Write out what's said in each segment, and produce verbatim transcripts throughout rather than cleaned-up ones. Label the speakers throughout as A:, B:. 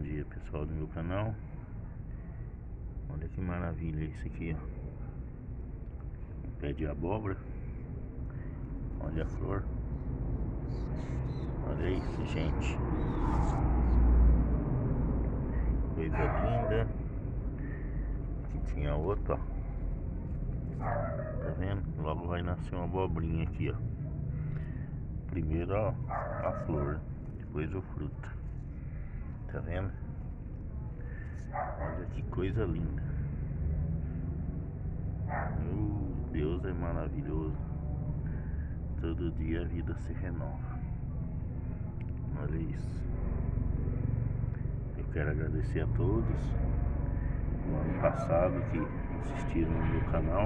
A: dia, pessoal do meu canal. Olha que maravilha isso aqui, ó. Um pé de abóbora. Olha a flor. Olha isso, gente. Coisa linda. Aqui tinha outra, ó. Tá vendo? Logo vai nascer uma abobrinha aqui, ó. Primeiro, ó, a flor, depois o fruto. Tá vendo? Olha que coisa linda. Oh, Deus é maravilhoso. Todo dia a vida se renova. Olha isso. Eu quero agradecer a todos no ano passado que assistiram no meu canal.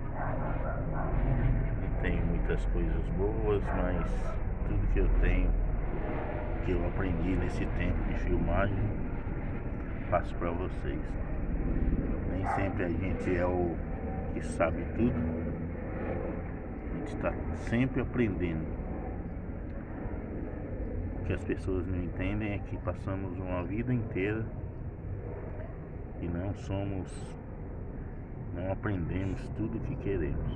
A: Não tenho muitas coisas boas, mas tudo que eu tenho, que eu aprendi nesse tempo de filmagem, passo para vocês. Nem sempre a gente é o que sabe tudo. A gente está sempre aprendendo. O que as pessoas não entendem é que passamos uma vida inteira e não somos, não aprendemos tudo o que queremos.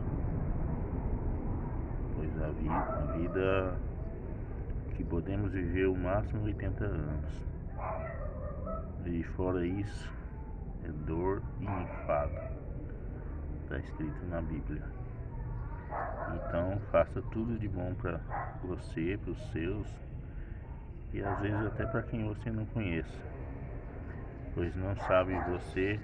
A: Pois a vida, a vida que podemos viver o máximo oitenta anos. E fora isso, é dor e enfado. Está escrito na Bíblia. Então faça tudo de bom para você, para os seus, e às vezes até para quem você não conheça, pois não sabe você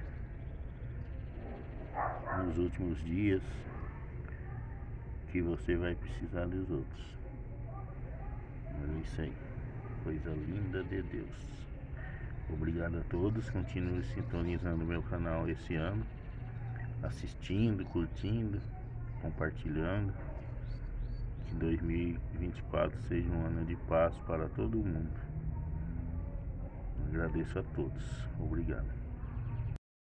A: nos últimos dias que você vai precisar dos outros. É isso aí, coisa linda de Deus. Obrigado a todos, continue sintonizando meu canal esse ano, assistindo, curtindo, compartilhando. Que dois mil e vinte e quatro seja um ano de paz para todo mundo. Agradeço a todos. Obrigado.